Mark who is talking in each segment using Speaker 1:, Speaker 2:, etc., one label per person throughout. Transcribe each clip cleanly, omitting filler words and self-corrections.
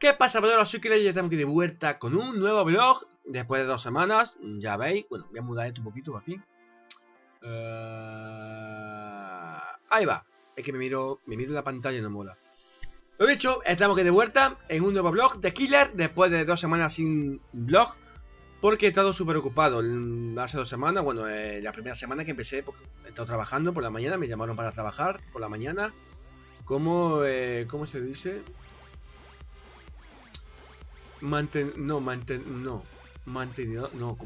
Speaker 1: ¿Qué pasa, padres? Soy Killer y ya estamos aquí de vuelta con un nuevo vlog. Después de 2 semanas, ya veis. Bueno, voy a mudar esto un poquito por aquí. Ahí va. Es que me miro la pantalla y no mola. Lo dicho, estamos aquí de vuelta en un nuevo vlog de Killer. Después de 2 semanas sin vlog. Porque he estado súper ocupado. Hace 2 semanas, bueno, la primera semana que empecé, porque he estado trabajando por la mañana. Me llamaron para trabajar por la mañana. ¿Cómo se dice? Mantenido, no,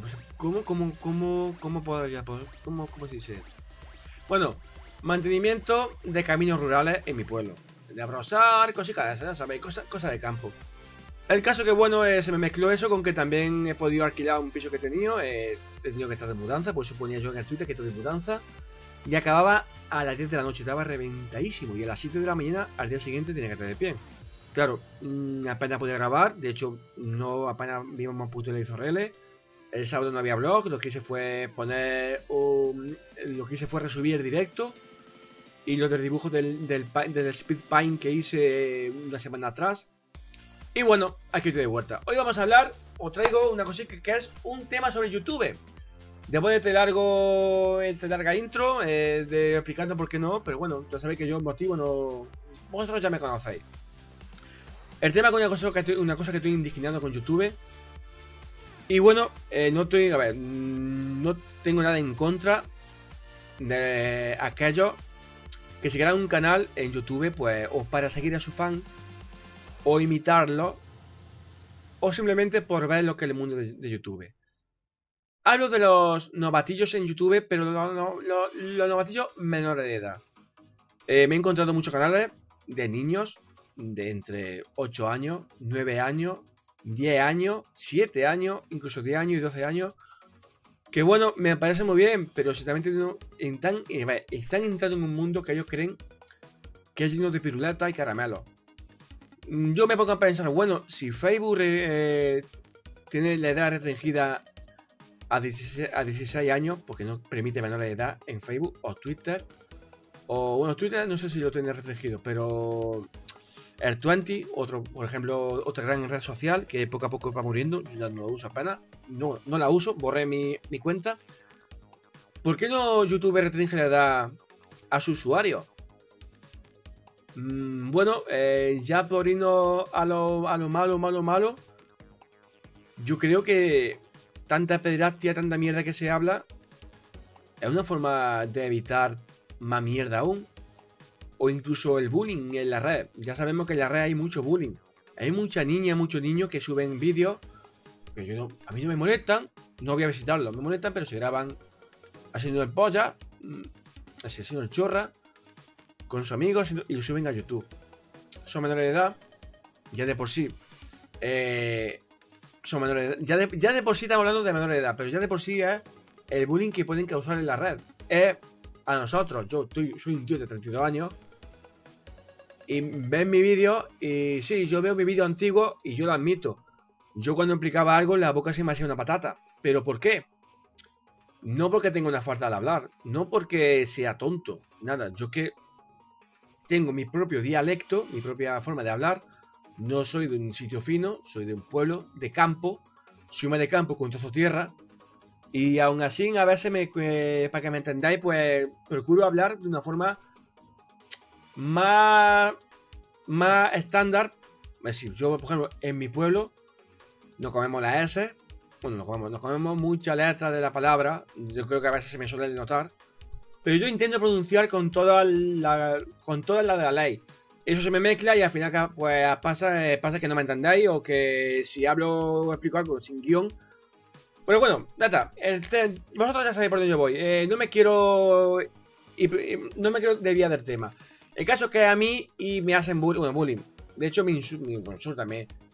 Speaker 1: ¿cómo se dice? Bueno, mantenimiento de caminos rurales en mi pueblo. De abrosar, cositas de esas, ¿sabéis? Cosas de campo. El caso que bueno, se me mezcló eso con que también he podido alquilar un piso que he tenido que estar de mudanza, por eso ponía yo en el Twitter que estoy de mudanza. Y acababa a las 10 de la noche, estaba reventadísimo. Y a las 7 de la mañana, al día siguiente, tenía que estar de pie. Claro, apenas podía grabar, de hecho, no apenas vimos más puto el ISRL. El sábado no había vlog, lo que hice fue poner lo que hice fue resubir el directo. Y los del dibujo del Speed Paint que hice una semana atrás. Y bueno, aquí estoy de vuelta. Hoy vamos a hablar, os traigo una cosita que es un tema sobre YouTube. Después de este larga intro, de explicando por qué no, pero bueno, ya sabéis que yo el motivo no... Vosotros ya me conocéis. El tema con una cosa que estoy indignado con YouTube. Y bueno, no tengo nada en contra de aquellos que se crean un canal en YouTube, pues, o para seguir a sus fans, o imitarlo, o simplemente por ver lo que es el mundo de YouTube. Hablo de los novatillos en YouTube, pero los novatillos menores de edad. Me he encontrado muchos canales de niños de entre 8 años, 9 años, 10 años, 7 años, incluso 10 años y 12 años. Que bueno, me parece muy bien, pero exactamente están entrando en un mundo que ellos creen que es lleno de piruletas y caramelos. Yo me pongo a pensar, bueno, si Facebook tiene la edad restringida a 16 años, porque no permite menores de edad en Facebook o Twitter, o bueno, Twitter no sé si lo tiene restringido, pero el 20, por ejemplo, otra gran red social que poco a poco va muriendo, yo ya no la uso apenas, no la uso, borré mi cuenta. ¿Por qué no YouTube restringe la edad a su usuario? Bueno, ya por irnos a lo malo, yo creo que tanta pederastia, tanta mierda que se habla, es una forma de evitar más mierda aún. O incluso el bullying en la red. Ya sabemos que en la red hay mucho bullying. Hay mucha niña, muchos niños que suben vídeos que a mí no me molestan. No voy a visitarlos, me molestan, pero se graban haciendo el polla, haciendo el chorra con sus amigos y lo suben a YouTube. Son menores de edad, ya de por sí. Son menores de edad. Ya de por sí estamos hablando de menores de edad, pero ya de por sí es el bullying que pueden causar en la red. A nosotros, soy un tío de 32 años. Y ven mi vídeo y sí, yo veo mi vídeo antiguo y yo lo admito. Yo cuando explicaba algo la boca se me hacía una patata. ¿Pero por qué? No porque tenga una falta de hablar, no porque sea tonto, nada. Yo que tengo mi propio dialecto, mi propia forma de hablar. No soy de un sitio fino, soy de un pueblo, de campo. Soy más de campo con trozo tierra. Y aún así, a veces, para que me entendáis, pues procuro hablar de una forma más estándar. Es decir, yo, por ejemplo, en mi pueblo no comemos la S. Bueno, no comemos mucha letra de la palabra. Yo creo que a veces se me suele notar. Pero yo intento pronunciar con toda la de la ley. Eso se me mezcla y al final pues pasa que no me entendáis o que si hablo o explico algo sin guión. Pero bueno, nada, vosotros ya sabéis por dónde yo voy. No me quiero desviar del tema. El caso es que a mí me hacen bullying. De hecho, me insultan,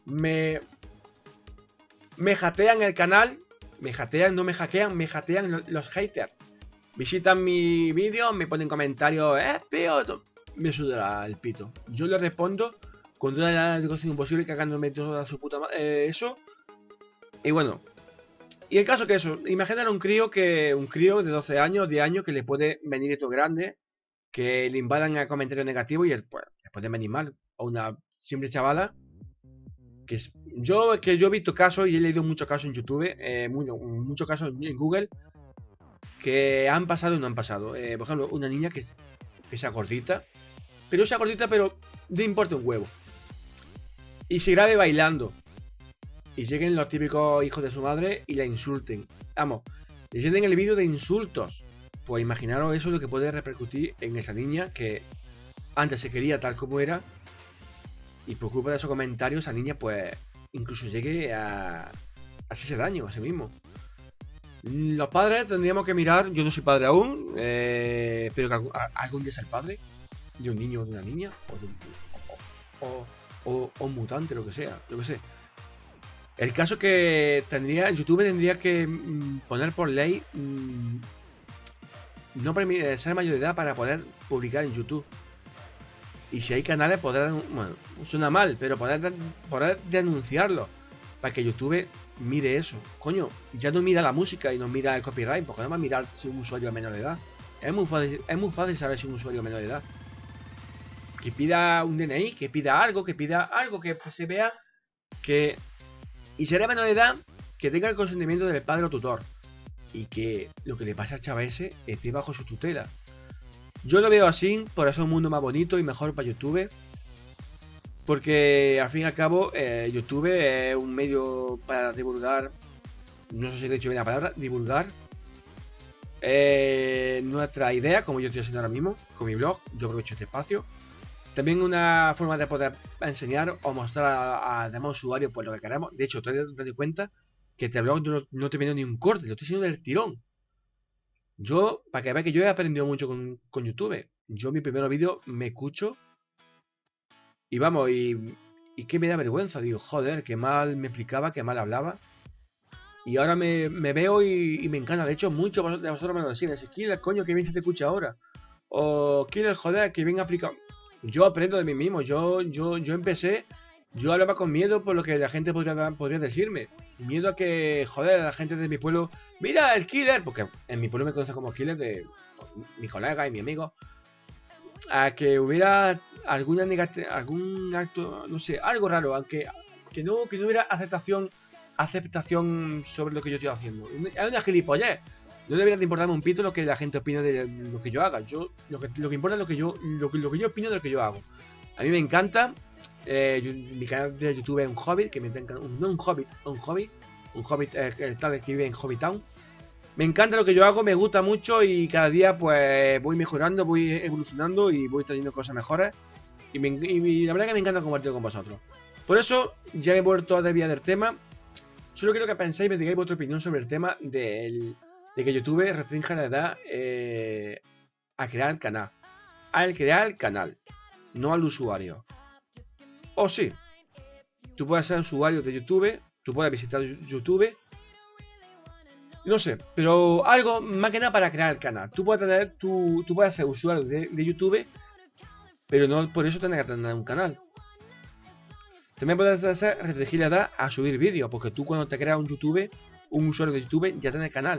Speaker 1: me jatean el canal. No me hackean, me jatean los haters. Visitan mi vídeo, me ponen comentarios, pío. Me suda el pito. Yo le respondo con toda la educación posible, cagándome toda su puta madre. Eso. Y bueno. Y el caso es que eso, imaginar un crío de 12 años, 10 años, que le puede venir esto grande, que le invadan a comentarios negativos y él, pues, le puede venir mal. A una simple chavala Yo he visto casos y he leído muchos casos en YouTube, muchos casos en Google, que han pasado y no han pasado. Por ejemplo, una niña que sea gordita, pero no importa un huevo. Y se grabe bailando. Y lleguen los típicos hijos de su madre y la insulten. Vamos, le llenen el vídeo de insultos. Pues imaginaros eso lo que puede repercutir en esa niña que antes se quería tal como era. Y por culpa de esos comentarios, esa niña pues incluso llegue a hacerse daño a sí mismo. Los padres tendríamos que mirar, yo no soy padre aún, pero que algún día ser padre de un niño o de una niña, o un mutante, lo que sea, yo que sé. El caso que YouTube tendría que poner por ley no permite ser mayor de edad para poder publicar en YouTube. Y si hay canales, bueno, suena mal, pero poder denunciarlo para que YouTube mire eso. Coño, ya no mira la música y no mira el copyright, porque no va a mirar si un usuario es menor de edad. Es muy fácil saber si un usuario es menor de edad. Que pida un DNI, que pida algo que se vea que... Y si eres menor de edad, que tenga el consentimiento del padre o tutor. Y que lo que le pasa al chaval ese esté bajo su tutela. Yo lo veo así, por eso es un mundo más bonito y mejor para YouTube. Porque al fin y al cabo, YouTube es un medio para divulgar, no sé si he dicho bien la palabra, divulgar nuestra idea, como yo estoy haciendo ahora mismo, con mi blog. Yo aprovecho este espacio. También una forma de poder enseñar o mostrar a demás usuarios pues lo que queremos. De hecho, te doy cuenta que este blog no te viene ni un corte, lo estoy haciendo del tirón. Yo, para que veáis que yo he aprendido mucho con YouTube. Yo mi primer vídeo me escucho y vamos, y que me da vergüenza. Digo, joder, que mal me explicaba, que mal hablaba. Y ahora me veo y me encanta. De hecho, muchos de vosotros me lo decís. Killer, coño, que bien se te escucha ahora. O Killer, joder, que bien aplicado. Yo aprendo de mí mismo. Yo empecé, yo hablaba con miedo por lo que la gente podría decirme. Miedo a que, joder, la gente de mi pueblo, mira el Killer, porque en mi pueblo me conocen como Killer de mi colega y mi amigo. A que hubiera algún acto, no sé, algo raro, aunque que no hubiera aceptación sobre lo que yo estoy haciendo. Es una gilipollez. No debería de importarme un pito lo que la gente opine de lo que yo haga. Lo que importa es lo que yo opino de lo que yo hago. A mí me encanta. Mi canal de YouTube es un hobbit, que me encanta, no un hobbit, un hobbit, el tal que vive en Hobbitown. Me encanta lo que yo hago, me gusta mucho y cada día pues voy mejorando, voy evolucionando y voy trayendo cosas mejores. Y la verdad que me encanta compartirlo con vosotros. Por eso ya me he vuelto a desviar del tema. Solo quiero que penséis y me digáis vuestra opinión sobre el tema de que YouTube restrinja la edad a crear el canal. Al crear el canal, no al usuario. O sí, tú puedes ser usuario de YouTube, tú puedes visitar YouTube, no sé, pero algo más que nada para crear el canal. Tú puedes ser usuario de YouTube, pero no por eso tienes que tener un canal. También puedes hacer restringir la edad a subir vídeos, porque tú cuando te creas un usuario de YouTube, ya tienes canal.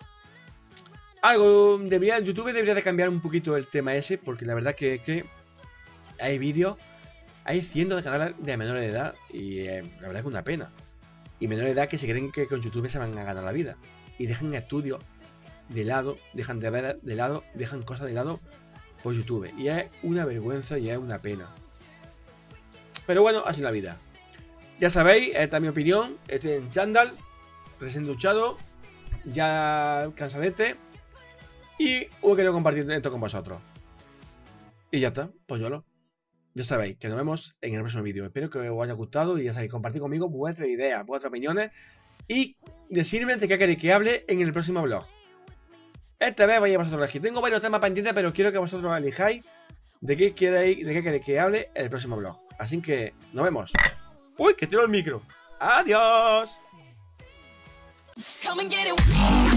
Speaker 1: YouTube debería de cambiar un poquito el tema ese, porque la verdad que hay vídeos, hay cientos de canales de menores de edad y la verdad que es una pena. Y menores de edad que se creen que con YouTube se van a ganar la vida. Y dejan estudios de lado, dejan de ver de lado, dejan cosas de lado por YouTube. Y es una vergüenza y es una pena. Pero bueno, así es la vida. Ya sabéis, esta es mi opinión. Estoy en chándal, recién duchado, ya cansadete. Y hoy quiero compartir esto con vosotros. Y ya está, pues yo ya sabéis que nos vemos en el próximo vídeo. Espero que os haya gustado y ya sabéis, compartir conmigo vuestras ideas, vuestras opiniones y decirme de qué queréis que hable en el próximo vlog. Esta vez vais a vosotros elegir. Tengo varios temas pendientes, pero quiero que vosotros elijáis de qué queréis que hable en el próximo vlog. Así que nos vemos. ¡Uy, que tiro el micro! ¡Adiós!